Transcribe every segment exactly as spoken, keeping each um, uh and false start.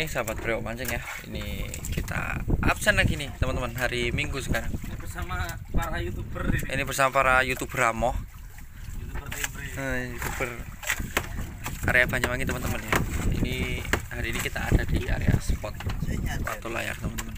nih sahabat Bro mancing ya. Ini kita absen lagi nih teman-teman, hari Minggu sekarang. Ini bersama para YouTuber ini. Ini bersama para YouTuber Ramo. YouTuber tembre. Nah, YouTuber area Banyuwangi teman-teman ya. Ini hari ini kita ada di area spot atau layar teman-teman.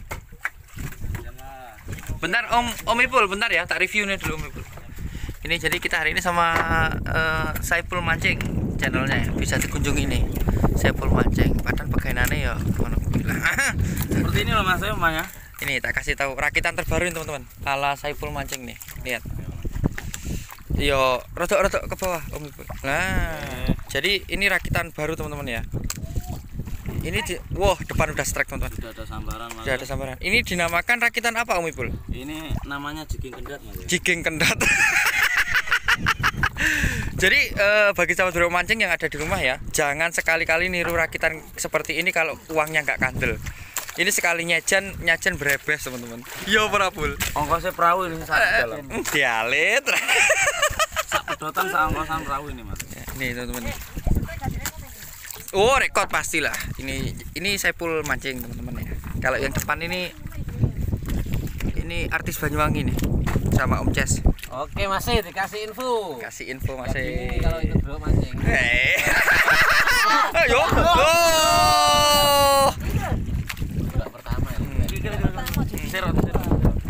Bentar Om Om Ipul, bentar ya, tak review nih dulu Om Ipul. Ini jadi kita hari ini sama uh, Saiful Mancing channelnya ya. Bisa dikunjungi nih Saiful Mancing. Padahal pegawaiannya ya ngono bilang. Seperti ini loh Mas Emangnya. Ini tak kasih tahu rakitan terbaru ini teman-teman. Ala Saiful Mancing nih. Lihat. Yo, rodok-rodok ke bawah Om Ipul. Nah, eh. jadi ini rakitan baru teman-teman ya. Ini di, wow, depan udah strike teman-teman. Sudah ada sambaran Mas. Sudah ada sambaran. Ini dinamakan rakitan apa Om Ipul? Ini namanya jiging kendat Mas. Jiging kendat. Jadi eh, bagi sahabat Bro mancing yang ada di rumah ya, jangan sekali-kali niru rakitan seperti ini kalau uangnya nggak kandel. Ini sekali nyajan nyajan berebes teman-teman. Yo perapul. Ongkosnya perahu ini sak dalam. Dialit. Sak pedotan sak ongkosan perahu ini Mas. Ya, nih teman-teman. Oh rekod pastilah. Ini ini Saiful Mancing teman-teman ya. Kalau yang depan ini ini artis Banyuwangi nih sama Om Ces. Oke masih dikasih info. Kasih info masih. Kalau itu Bro mancing. Hei. Ayo. Oh. Budak pertama ya. Serot serot.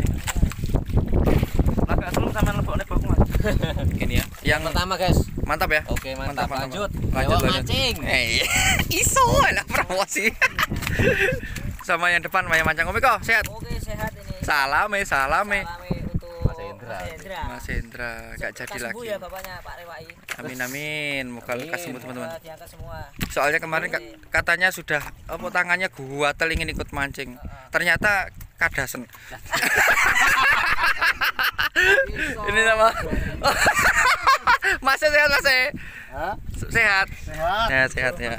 Agak belum sampean lebokne bokku Mas. Ini ya. Yang Pertama guys. mantap ya. Oke mantap, Mantap, lanjut. Lanjut, Ayo, lanjut. mancing. Eh, iso lah promosi. Sama yang depan Maya Mancang Om Iko, sehat. Oke sehat ini. Salame, salame. Salame untuk Mas Hendra. Mas Hendra. Mas Hendra gak jadi Lekas sembuh lagi. ya bapaknya Pak Rewai. Amin amin, moga lekas sembuh teman-teman. Semoga diangkat semua. Soalnya kemarin ka- katanya sudah apa tangannya gua ingin ikut mancing. Ternyata kadasen. Ini sama. Masih sehat Mas. Hah? Sehat. Sehat. Ya, sehat ya.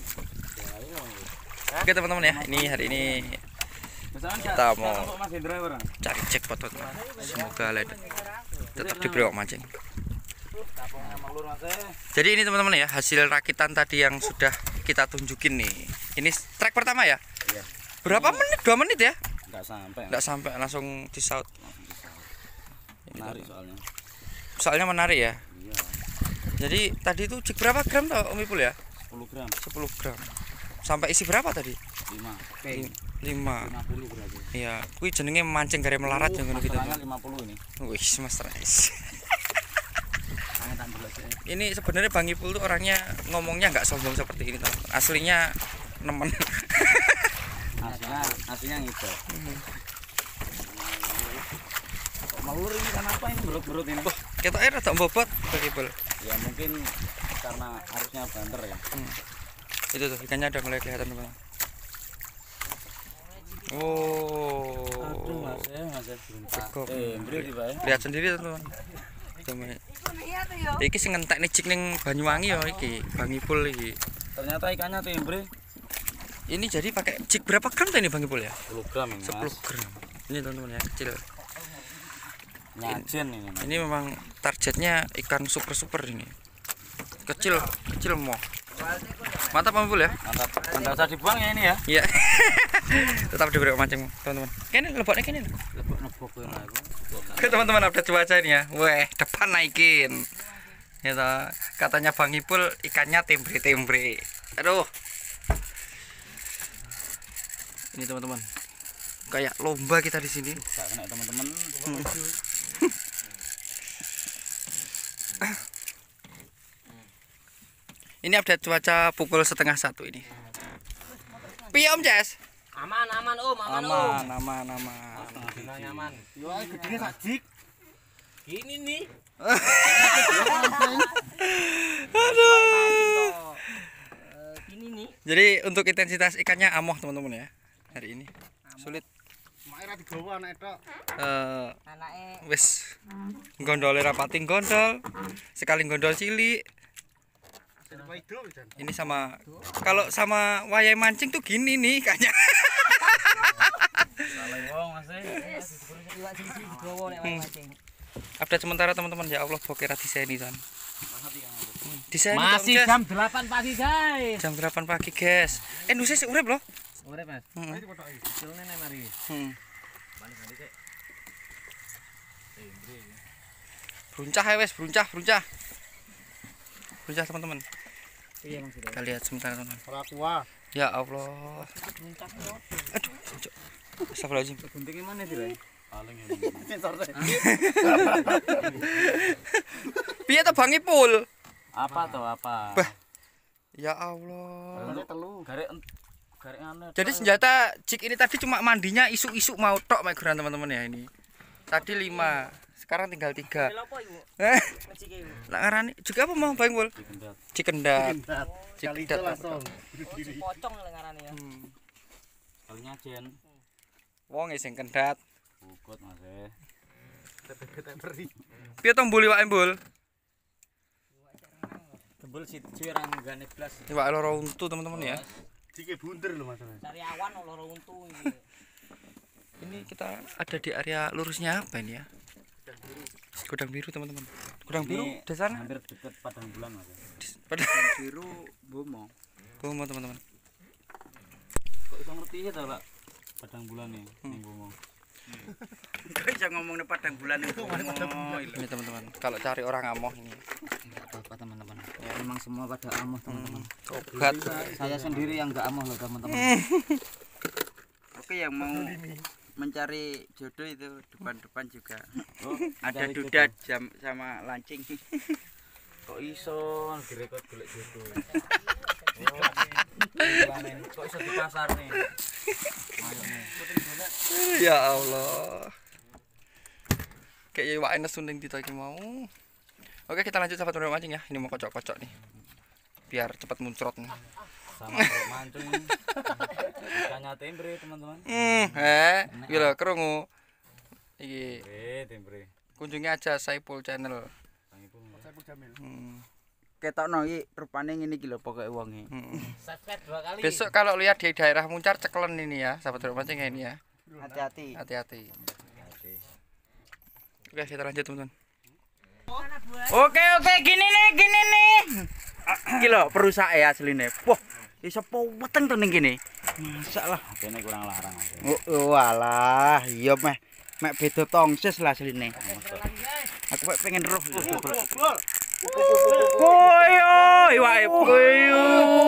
Oke teman-teman ya, ini hari ini kita mau Mas Hendra barang. cari jackpot teman-teman. Semoga led tetap diberi mancing. Jadi ini teman-teman ya, hasil rakitan tadi yang sudah kita tunjukin nih. Ini strike pertama ya? Iya. Berapa menit? Dua menit ya? Enggak sampai. Enggak sampai, langsung di shout. Menarik soalnya. Soalnya menarik ya. Iya. Jadi tadi itu jig berapa gram tau Om Ipul ya? sepuluh gram. sepuluh gram. Sampai isi berapa tadi? lima. lima. lima puluh berarti. Iya, kuwi jenenge mancing gare melarat yang ngono gitu. Masalahnya lima puluh ini. Wih, Mas Rais. Sangat ambil aja. Ini sebenarnya Bang Ipul tuh orangnya ngomongnya nggak sombong seperti ini teman. Aslinya nemen. Aslinya aslinya gitu. Malur ini kan apa ini berut-berut ini? Wah, kita air rada bobot Bang Ipul. Ya mungkin karena arusnya banter ya. Hmm. Itu tuh ikannya udah mulai kelihatan teman. Oh. Aduh Mas, ya Mas Cukup. Eh, beri Pak ya. Lihat sendiri teman. Teman. Iki sing ngentek nih jig ning Banyuwangi ya iki, Bang Ipul iki. Ternyata ikannya tembre Ini jadi pakai jig berapa gram tuh ini Bang Ipul ya? sepuluh gram ini. sepuluh gram. Ini teman-teman ya, kecil. Nyajen ini. Ini memang targetnya ikan super-super ini. Kecil, kecil mo. Mantap Bang Ipul ya. Mantap. Mantap usah dibuang ya ini ya. Iya. Tetap diberi mancing teman-teman. Kene leboknya kene. Lebok-lebok aku. Oke teman-teman, update cuaca ini ya. Weh, depan naikin. Ya toh, katanya Bang Ipul ikannya tembre-tembre. Aduh. Ini teman-teman. Kayak lomba kita di sini. Gak kena teman-teman. Ini update cuaca pukul setengah satu ini. Piye Om Ces? Aman aman Om, aman, Om. Aman, aman, aman. Tenang aman. Yo gedene sajik. Gini nih. Aduh. Gini nih. Jadi untuk intensitas ikannya amoh teman-teman ya. Hari ini sulit. Mak digawa anak tok. Eh Anake wis gondole rapati gondol. Sekali gondol cilik. Ini sama kalau sama wayai mancing tuh gini nih ikannya. Salah wong Mas. iwak siji digawa nek mancing. Update sementara teman-teman ya Allah bokera diseni san. Diseni Masih Tom, Ces. jam delapan pagi guys. Jam delapan pagi guys. Eh nusih sih urip loh. Ora, Mas. Hmm. Ayo potoki. Cilne nek mari. Hmm. Balik-balik sik. Tembre iki. Bruncah ya wes, bruncah, bruncah. Bruncah teman-teman. Iya, Mas. Kita lihat sebentar teman-teman. Ora kuah. Ya Allah. Aduh, cocok. Astagfirullahaladzim. Guntingnya mana sih, Ray? Paling ini. Sensor saya. Piye to Bang Ipul? Apa toh apa? Bah. Ya Allah. Garek telu. Garek garek anu. Jadi senjata jig ini tadi cuma mandinya isu-isu mau tok meguran teman-teman ya ini. Tadi lima, sekarang tinggal tiga. Apa ibu? Eh, Ngecike ibu. lah ngarani juga apa mau Bang Ipul? Dikendat. Cikendat. Kali itu Cikendat. langsung. Oh, si pocong lah ngarane ya. Hmm. Kalinya Jen. Wong sing kendat. Bukut Mas e. Tete beri. Piye to mbul iwake mbul? Tembul si cirang gane blas. Iwak loro untu teman-teman ya. Dike bunder lho Mas. Cari awan loro untu iki. Ini kita ada di area lurusnya apa ini ya? Gudang biru teman-teman. Gudang biru Ini di sana. hampir dekat Padang Bulan Mas. Pada Biru Bomo. Bomo teman-teman. Kok iso ngerti ya to, Pak? Padang Bulan nih, ning Bomo. Kok bisa ngomongnya Padang Bulan itu? Ini teman-teman. Kalau cari orang amoh ini. Enggak apa-apa teman-teman. Memang semua pada amoh teman-teman. Obat. Saya sendiri yang enggak amoh loh teman-teman. Oke, yang mau mencari jodoh itu depan-depan juga. Oh, Ada cari duda jodoh. jam sama lancing. Kok iso direkod golek jodoh. Oh, kok iso di pasar nih. Ayo nih. Ya Allah. Kayak iwak enes suning dito iki mau. Oke, kita lanjut sahabat orang mancing ya. Ini mau kocok-kocok nih. Biar cepat muncrot nih. Sama truk mancung. Ikannya tembre teman-teman. Hmm, eh, iki lho krungu. Iki Eh, tembre. kunjungi aja Saipul Channel. Bang Ibu. Hmm. Ketokno iki rupane ngene iki lho pokoke wonge. Hmm. Subscribe dua kali. Besok kalau lihat di daerah Muncar cekelen ini ya, sahabat orang mancing ya ini ya. Hati-hati. Hati-hati. Oke, kita lanjut teman-teman. Oke, oke, gini nih, gini nih. Iki lho perusak ya asline. Wah, iso weteng to ning kene. Masalah. Kene kurang larang aja. Oh, walah, iya meh mek beda tongses lah asline. Aku mek pengen roh. Koyo, iwake koyo.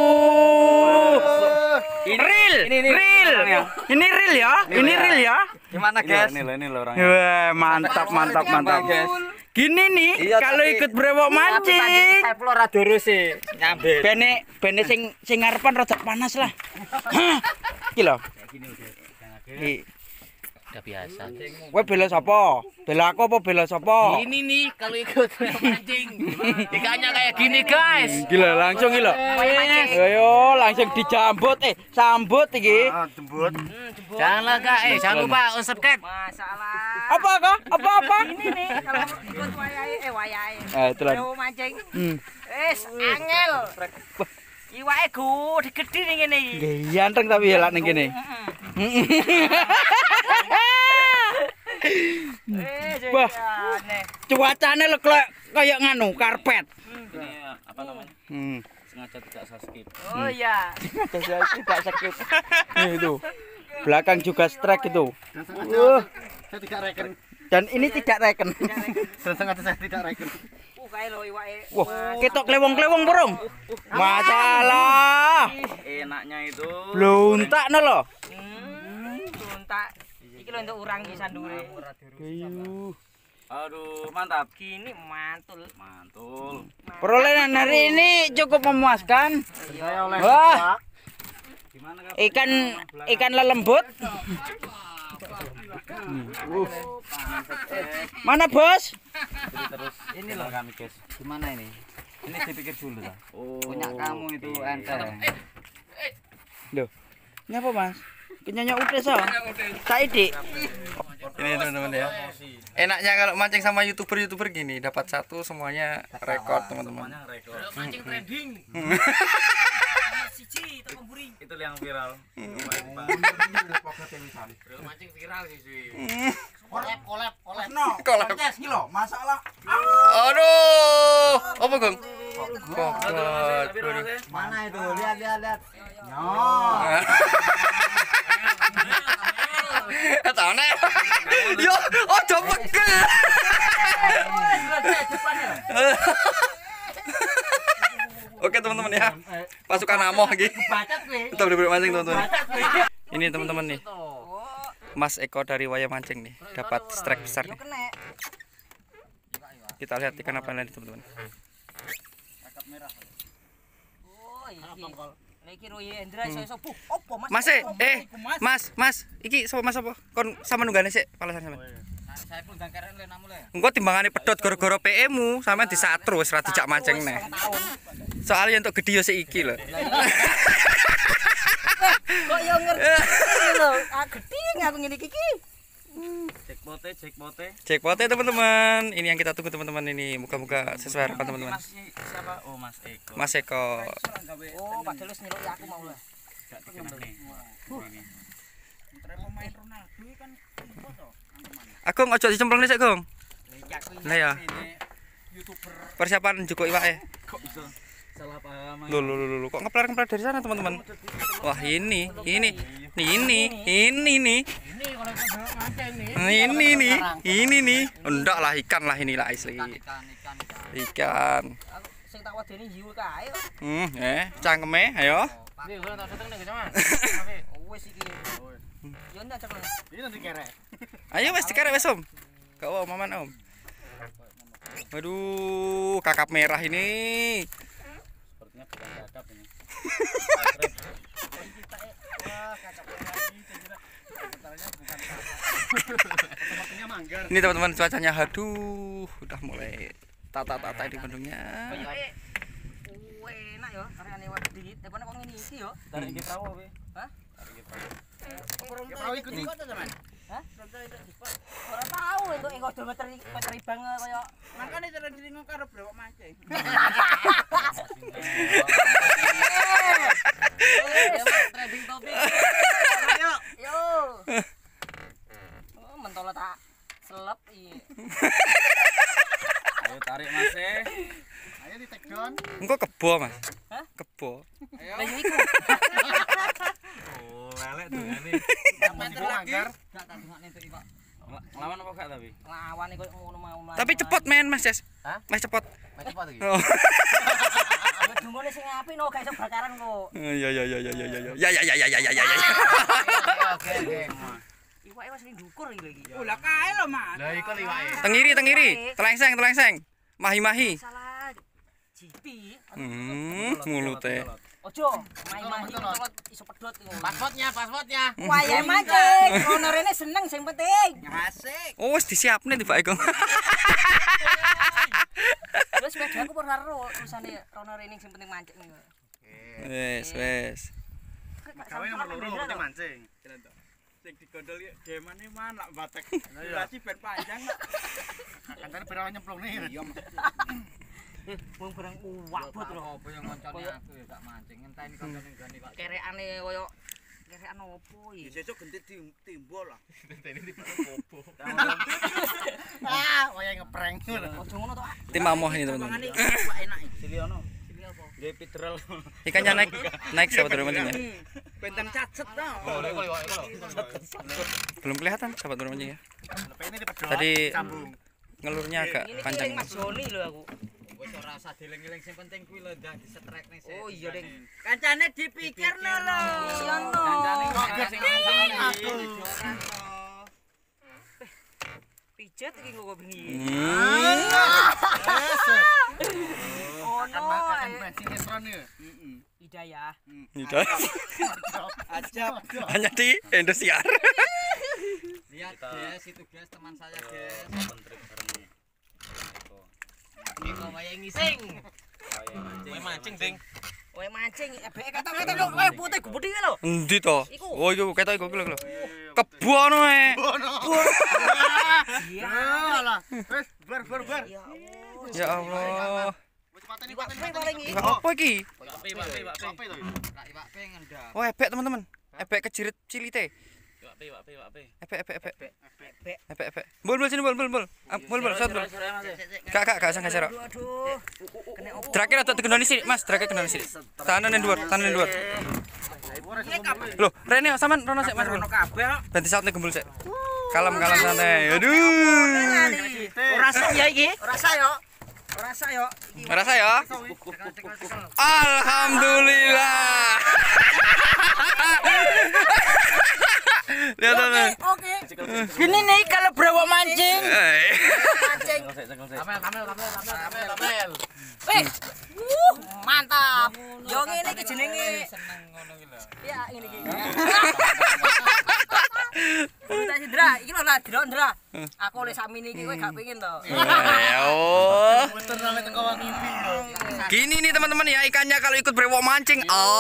Ini real, real. Ini real ya, ini real ya. Gimana Ini ini loh, ini loh orangnya. Wah, mantap, mantap, mantap. Gini nih, kalau ikut brewok mancing. Saya pulau rada sih nyambil. Bene, bene sing sing ngarepan rada panas lah. Iki lho. Iki. Udah biasa. Kowe bela sapa? Bela aku apa bela sapa? Ini nih kalau ikut mancing. Ikannya kayak gini guys. Gila langsung iki lho. Ayo langsung dijambut eh sambut iki. Janganlah kak, eh jangan lupa subscribe. Masalah. Apa kok? Apa apa? Ini nih kalau ikut wayahe eh wayahe. Eh telan. Mau mancing. Hmm. Wis angel. Iwake gede-gede ning ngene iki. Nggih ganteng tapi ya lak ning kene. Eh, Wah. aneh. Cuacane lho kayak kayak nganu karpet. Ini apa namanya? Hmm. Sengaja tidak saya skip. Oh iya. Saya tidak sakit. Nih itu. Belakang juga strike itu. Uh, Saya tidak reken. dan ini tidak reken. Dan sengaja saya tidak reken. Uh kae lho iwake. Wah, ketok klewong-klewong burung. Masalah. Enaknya itu. Bluntakno lho. Hmm, tuntak. Iki lho untuk urang iki sandure. Ayo. Aduh, mantap. Gini mantul. Mantul. Perolehan hari ini cukup memuaskan. Saya oleh Wah, gimana Kak? ikan ikan lelembut. Mana bos? Jadi terus ini loh kami guys. Gimana ini? Ini dipikir dulu lah. Oh, Punya kamu itu oke. enteng. Loh, ini apa mas? Kenyanya udah so. Saidi. Ini teman-teman ya. Enaknya kalau mancing sama youtuber-youtuber gini, dapat satu semuanya rekor teman-teman. Semuanya rekor. Mancing trending. Siji toko mburi. Itu yang viral. Mancing viral sih. Kolab, kolab, kolab. Kolab. Tes iki lho, masalah. Aduh, apa Gong? Viral, Kokot. viral, viral. Mana itu? Lihat, lihat, lihat. Nyo. Tane. Yo, ojo pegel. Oke teman-teman ya, pasukan amoh lagi. Kita boleh mancing teman-teman. Ini teman-teman nih, Mas Eko dari Waya Mancing nih, dapat strike besar nih. Kita lihat ikan apa lagi teman-teman. Mas eh, eh, Mas, Mas, iki sapa Mas apa? Kon sama nunggane sik palasan sampean. Saya pun dangkaren le namu le. Engko timbangane pedhot gara-gara P E-mu, sampean disatru wis ra dijak mancing neh. Soalnya untuk gede yo sik iki lho. Kok yo ngerti lho, ah gede aku ngene iki. Jackpote, jackpote. Jackpotnya teman-teman, ini yang kita tunggu teman-teman ini. Muka-muka sesuai harapan teman-teman. Mas siapa? Oh, Mas Eko. Mas Eko. Oh, padahal wis nyeluk aku mau lah. Gak dikenal nih. Ini. Pemain Ronaldo kan foto. Agung ojo dicemplung sik, Gong. Lah ya. YouTuber Persiapan juko iwake. kok bisa salah paham. Loh, loh, loh, loh, kok ngeplar-ngeplar dari sana, teman-teman? Wah, ini, ini, ini, ini nih. Ini kalau kita mancing nih. Ini nih, ini nih. Enggak lah, ikan lah ini lah asli. Ikan, ikan, ikan. Ikan. Aku sing tak wadeni hiu kae. Hmm, eh, cangkeme, ayo. Nih, ora tak seteng nih kecaman. Oh, wis iki. Yo ndak cek. Ini nanti kerek. Ayo wes dikarek wes, Om. Gak mau maman, Om. Waduh, kakap merah ini. Sepertinya bukan kakap ini. Wah, kacau lagi. Sebenarnya bukan kakap. Sepertinya manggar. Ini teman-teman cuacanya, aduh, udah mulai tata-tata di Bandungnya. Oh, enak yo, karyane wae dingin. Depane kok ngene iki yo. Tarik ke perahu apa? Hah? Tarik ke perahu. Perahu ikut ikut to, Teman. Hah? Ora tahu itu engko do meter meter bang kaya Makane cara dilingo karo brewok mancing. trading topik. Yo. Yo. Oh, mentol tak selep iki. Ayo tarik Mas. Ayo di take down. Engko kebo, Mas. Hah? Kebo. Ayo. Lah yo iku. Oh, lelek tuh ini. Meter lagi. Gak tak dengokne tuh iki, Pak. Lawan apa gak tapi? Lawan iki ngono mau. Tapi cepot men, Mas, Jas. Hah? Mas cepot. Mas cepot iki. Oh. Ya dungone sing apik no, gak iso bakaran kok. Ya ya ya ya ya ya. Ya ya ya ya ya ya ya ya. Oke oke. Iwake wis ning ndukur iki lagi. Oh, lah kae lho, Mas. Lah iku liwake. Tengiri, tengiri. Telengseng, telengseng. Mahi-mahi. Salah. Jipi. Hmm, mulute. Ojo, main-main iso pedhot iku. Passwordnya, passwordnya. Wayahe mancing. Ono rene seneng sing penting. Asik. Oh, wis disiapne tiba Eko. Wis sepeda aku ora ro tulisane rono rene sing penting mancing niku. Wes, wes. Gawe nomor loro penting mancing. Sing digondol ya demane manak batek. Durasi ben panjang kok. Kantane berapa nyemplung nih. Iya, Mas. Wong barang uwak bot lho. Apa yang ngoncone aku ya gak mancing. Ngenteni koncone gani Pak. Kerekane koyo kerekan opo iki? Sesuk gentit timbul lah. Ngenteni tiba bobo. Ah, waya ngeprank ngono. Ojo ngono to. Tim amoh ini teman-teman. Mangane wak enak iki. Sili ono. Sili apa? Nggih pidrel. Ikannya naik, naik sahabat bermancing ya. Bentang cacet to. Oh, lek kok liwake lho. Belum kelihatan sahabat bermancing ya. Lepe ini dipedhot. Tadi sambung. ngelurnya agak Ini panjang. Mas Joni lho aku. Wis ora usah dieling-eling sing penting kuwi lho ndak disetrek-nih sik. Oh iya, Ding. Kancane dipikirno lho. Iya no. Kancane Kok kok sing gede ngomong aku. Pijet iki kok bengi. Hmm. Oh Makan no. makan bensin netron ya. Heeh. Hidayah. Udah. Aja. Hanya di Indosiar. Lihat guys, itu guys teman saya guys. Menteri bareng. Iki wae ngising. Kowe mancing, Ding. Wae mancing, ebeke kata-kata lho, wae putih gede iki lho. Endi to? Iku. Oh, iku ketok iku lho. Kebo ono e. Iya. Alah. Wes bar bar bar. Ya Allah. Ya Allah. Wis pateni Iwak pateni pe paling iki. Iwak apa iki? Iwak pe, iwak pe, iwak pe. Apa itu? Kak iwak pe ngendap. Oh, ebek teman-teman. Ebek kejirit cilite. Iwak pe, iwak pe, iwak pe. Ebek ebek ebek. Ebek. Ebek ebek. Bul bul sini bul bul bul. Ah, Bul bul sat bul. Kak kak kak sang geser. Aduh aduh. Kena opo? Terakhir atau tekendoni sini, Mas. Terakhir tekendoni sini. Tahanan yang dua, tahanan yang dua. Loh, Rene sampean rono sik Mas. Rono kabeh kok. Ganti sautnya gembul sik. Kalem kalem santai. Aduh. Ora sah ya iki. Ora sah yo. Ora sah yo. Ngerasa ya? Alhamdulillah. Lihat lihat. Oke. Gini nih kalau brewok mancing. Eh. Mancing. Tamel tamel tamel tamel tamel. Wih. Uh, mantap. Yo ngene iki jenenge. Ya ngene iki. Kita Indra, iki lho lah, Ndra, Ndra. Aku oleh sakmene iki kowe gak pengin to. Ya, oh. Bener nang teko ngimpi yo. Gini nih teman-teman ya ikannya kalau ikut brewok mancing.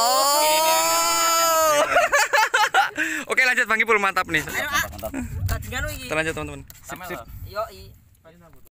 Oh. Oke lanjut Bang Ipul mantap nih. Ayo, ah. Tak dengar iki. Kita lanjut teman-teman. Tamel. Yo i.